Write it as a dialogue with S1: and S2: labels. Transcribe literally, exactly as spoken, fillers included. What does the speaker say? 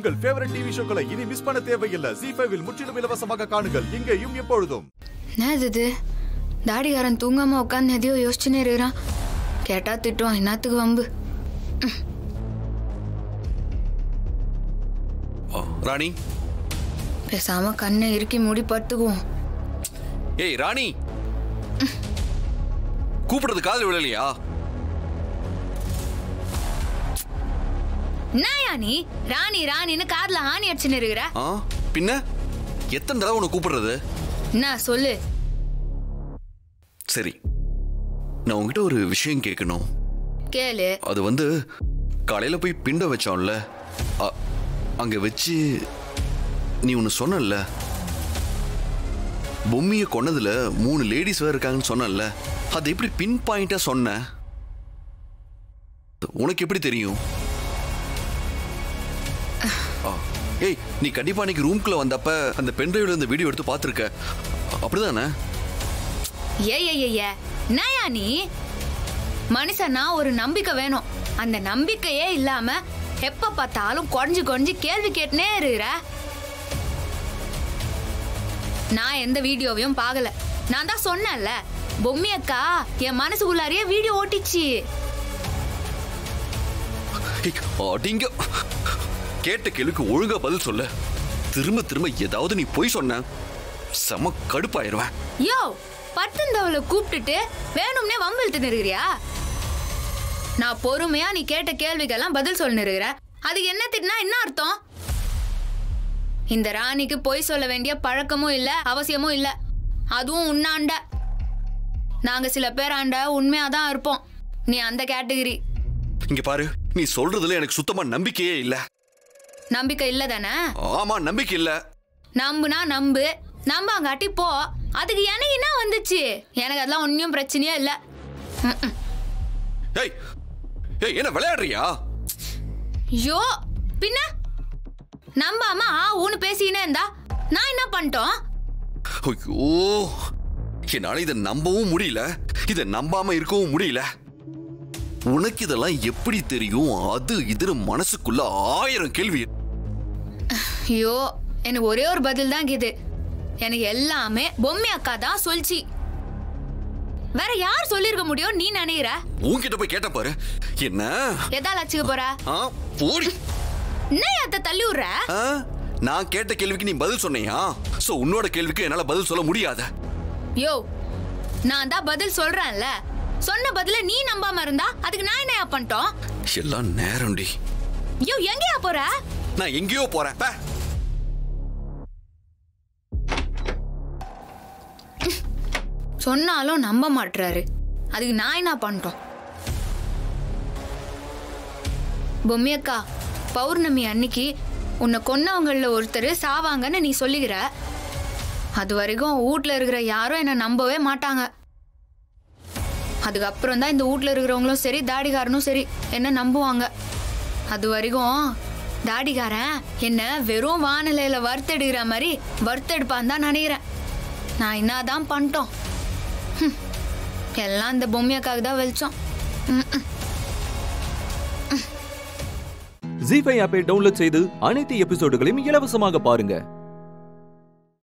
S1: உங்கள் favourite TV ஷோக்களை இனி miss பண்ண தேவையில்லை. ஜீ ஃபைவ் இல் முற்றிலும் இலவசமாக காணுங்கள். இங்கேயும் எப்பொழுதும்.
S2: என்னது தாடிகாரன் தூங்காம உட்காந்து எதையோ யோசிச்சுனே இருக்கிறான். கேட்டா திட்டுவான். என்னத்துக்கு வம்பு?
S3: ராணி
S2: பேசாம கண்ணை இறுக்கி மூடி படுத்துக்குவோம்.
S3: ஏய் ராணி, கூப்பிடுறது காதுல விழலையா?
S2: நாயா நீ ராணி ராணின்னு காதுல ஆணி அடிச்சுன்னு இருக்கிற?
S3: பின்ன எத்தனை தடவை உன்னை கூப்பிடுறது?
S2: என்ன சொல்லு.
S3: சரி, நான் உங்ககிட்ட ஒரு விஷயம் கேட்கணும்.
S2: கேளு.
S3: அது வந்து காலையில போய் பிண்ட வச்சோம்ல, அங்க வச்சு நீ ஒன்னு சொன்னல, பொம்மிய கொன்னதுல மூணு லேடிஸ் வேற இருக்காங்கன்னு சொன்னல, அது எப்படி பின் பாயிண்டா சொன்ன? உனக்கு எப்படி தெரியும்? ஏய், நீ கண்டிப்பா அன்னைக்கு ரூம்குள்ள வந்தப்ப அந்த பென்ட்ரைவ்ல இந்த வீடியோ எடுத்து பாத்துருக்க, அப்படிதானே?
S2: ஏய் நாயா நீ மனுஷனா ஒரு நம்பிக்கை வேணும். அந்த நம்பிக்கையே இல்லாம எப்ப பார்த்தாலும் குறைஞ்சு குறைஞ்சு கேள்வி கேட்டுனே இருக்கிற. நான் எந்த வீடியோவையும் பார்க்கல. நான் தான் சொன்னேன்ல, பொம்மி அக்கா என் மனசுக்குள்ளாரியே வீடியோ ஓட்டிச்சு.
S3: கேட்ட கேள்விக்கு ஒழுங்கா பதில் சொல்ல. திரும்ப திரும்ப ஏதாவது நீ போய் சொன்ன செம கடுப்பாயிருவேன்.
S2: யோ, பட்டுந்தவளை கூப்பிட்டுட்டு வேணும்னே வம்பிழுத்து இருக்கிறியா? நான் பொறுமையா நீ கேட்ட கேள்விக்கெல்லாம் பதில் சொல்லு இருக்கிற. அதுக்கு என்ன திட்டினா என்ன அர்த்தம்? இந்த ராணிக்கு பொய் சொல்ல வேண்டிய பழக்கமும் இல்ல, அவசியமும் இல்ல. அதுவும் உன்னாண்ட. நாங்க சில பேர் ஆண்ட உண்மையாதான் இருப்போம். நீ அந்த கேட்டகிரி.
S3: இங்க பாரு, நீ சொல்றதுல எனக்கு சுத்தமா நம்பிக்கையே இல்ல.
S2: நம்பிக்கை இல்ல தானே?
S3: ஆமா, நம்பிக்கை இல்ல.
S2: நம்புனா நம்பு, நம்பாங்காட்டி போ. அதுக்கு எனக்கு என்ன வந்துச்சு? எனக்கு அதெல்லாம் ஒன்னும் பிரச்சனையே இல்ல.
S3: ஏய் ஏய், என்ன விளையாடுறியா?
S2: யோ, பின்ன நம்பாம ஆ ஊன்னு பேசினே இருந்தா நான் என்ன பண்ணிட்டோம்?
S3: ஐயோ, என்னால இதை நம்பவும் முடியல, இதை நம்பாம இருக்கவும் முடியல. உனக்கு இதெல்லாம் எப்படி தெரியும்? அது இது மனசுக்குள்ள ஆயிரம் கேள்வி.
S2: ஐயோ, எனக்கு ஒரே ஒரு பதில் தான் இது. எனக்கு எல்லாமே பொம்மி அக்கா தான் சொல்லிச்சு. வேற யார் சொல்லிருக்க முடியும் நீ நினைக்கிற?
S3: உன்கிட்ட போய் கேட்ட பாரு. என்ன
S2: எதால அச்சுக்க போற?
S3: போடி.
S2: என்ன அத தள்ளி விடுற?
S3: நான் கேட்ட கேள்விக்கு நீ பதில் சொன்னியா? சோ உன்னோட கேள்விக்கு என்னால பதில் சொல்ல முடியாது.
S2: யோ, நான் தான் பதில் சொல்றேன்ல. சொன்ன பதில நீ நம்பாம இருந்தா அதுக்கு நான் என்ன பண்ணிட்டோம்?
S3: எல்லாம் நேரம்டி.
S2: யோ, எங்கயா போற?
S3: நான் எங்கேயோ போறேன்.
S2: சொன்னாலும் நம்ப மாட்டாரு. அதுக்கு நான் என்ன பண்ணிட்டோம்? பொம்மி அக்கா, பௌர்ணமி அன்னைக்கு உன்னை கொன்னவங்கள ஒருத்தர் சாவாங்கன்னு நீ சொல்லிக்கிற. அது வரைக்கும் வீட்டுல இருக்கிற யாரும் என்ன நம்பவே மாட்டாங்க. அதுக்கப்புறம் தான் இந்த வீட்டுல இருக்கிறவங்களும் சரி, தாடிகாரனும் சரி என்ன நம்புவாங்க. அது வரைக்கும் தாடிகாரன் என்ன வெறும் வானிலையில வறுத்தெடுக்கிற மாதிரி வறுத்தெடுப்பான்னு தான் நினைக்கிறேன். நான் என்னதான் பண்ணிட்டோம்? எல்லாம் இந்த பொம்மையக்காக தான் வெளிச்சம்.
S4: ஜீ ஃபைவ் ஆப்பை டவுன்லோட் செய்து அனைத்து எபிசோடுகளையும் இலவசமாக பாருங்க.